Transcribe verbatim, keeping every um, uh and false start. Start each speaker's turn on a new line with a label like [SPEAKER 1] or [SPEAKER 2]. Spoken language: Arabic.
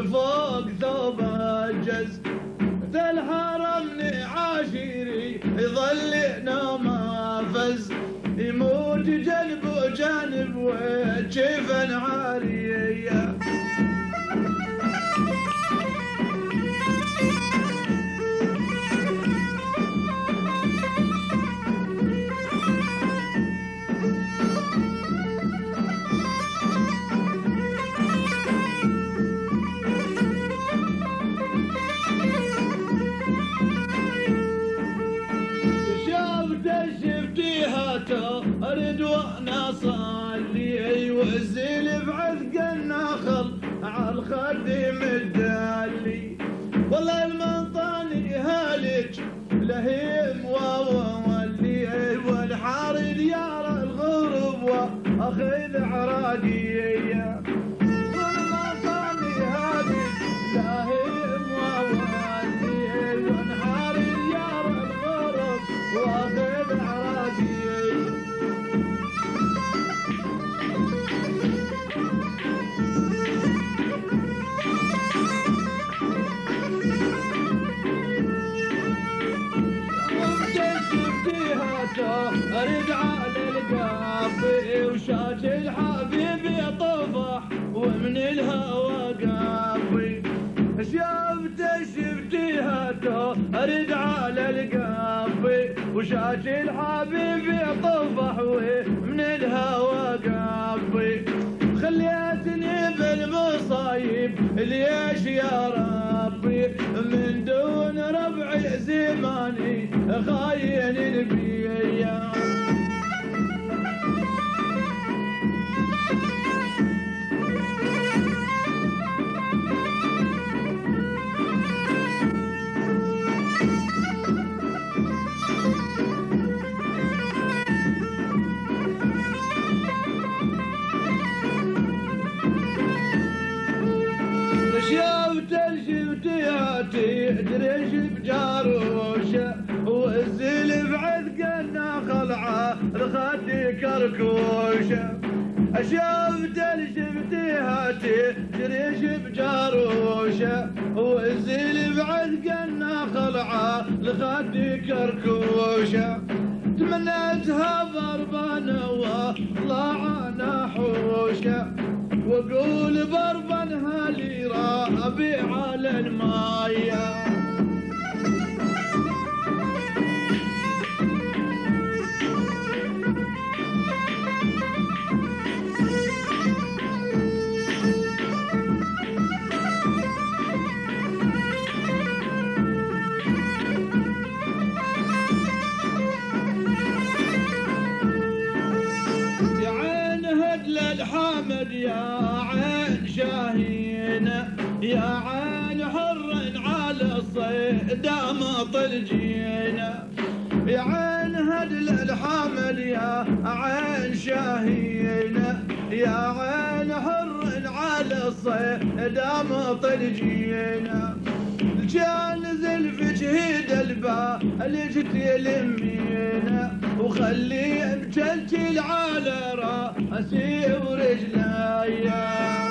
[SPEAKER 1] فوق ثوب الجز ذا الهرم عاشيري يظل نومه فز يموت جنب وجنب وجفن عاريه أريد وأنا أصلي والزلف عذق النخل عالخد مدلي والله المنطاني هالج لهيم وولي والحار ديار الغرب وأخذ عراقية والمنطاني هالج لهيم وولي والحار ديار الغرب وأخذ عراقية أريد على القافي وشاش الحبيب يطفح ومن الهوى قافي شفت شفتيها أريد على القافي وشاش الحبيب يطفح ومن الهوى قافي خليتني بالمصايب ليش يا ربي من دون ربعي زماني خاين بيا شفت الشفتياتي دريش بجاروشه والزلف عذق النخل عالخد كركوشه شفت الشفتياتي دريش بجاروشه والزلف عذق النخل عالخد كركوشه تمنيتها ضربانه وطلعنا حوشه وقول بربنها لي رابي على المايه يا عين هدل الحامد يا عين شاهينة يا عين حر على الصيد مطل جينا يا عين هدل الحامل يا عين شاهينة يا عين حر على الصيد مطل جينا كان زلف جهيد البا اللي جت يلمينا وخلي مجلجل على راسي ورجلي